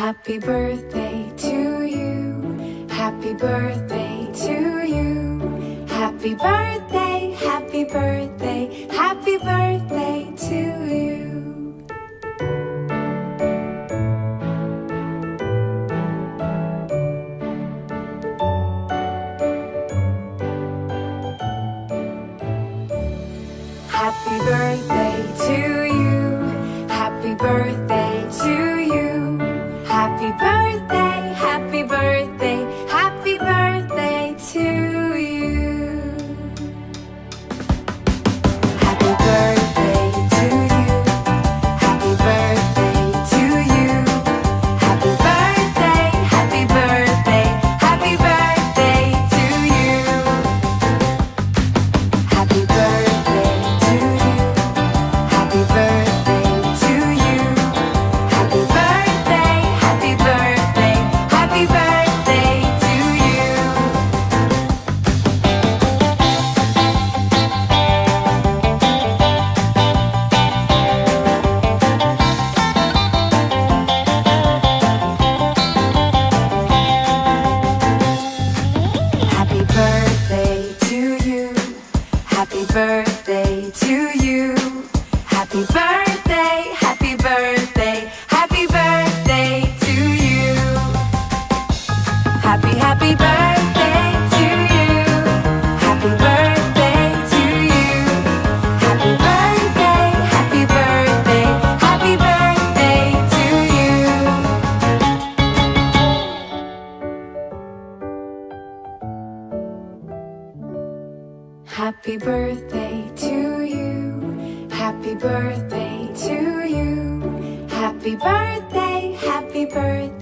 Happy birthday to you. Happy birthday to you. Happy birthday, happy birthday, happy birthday to you. Happy birthday to you. Happy birthday to you. Happy birthday, happy birthday, happy birthday to you. Happy birthday to you. Happy birthday to you. Happy birthday, happy birthday, happy birthday to you. Happy birthday to you. Happy birthday to you. Happy birthday, happy birthday, happy birthday to you. Happy birthday to you. Happy birthday to you. Happy birthday, happy birthday, happy birthday to you. Happy birthday to you. Happy birthday to you. Happy birthday, happy birthday, happy birthday to you. Happy birthday to you. Happy birthday to you. Happy birthday, happy birthday.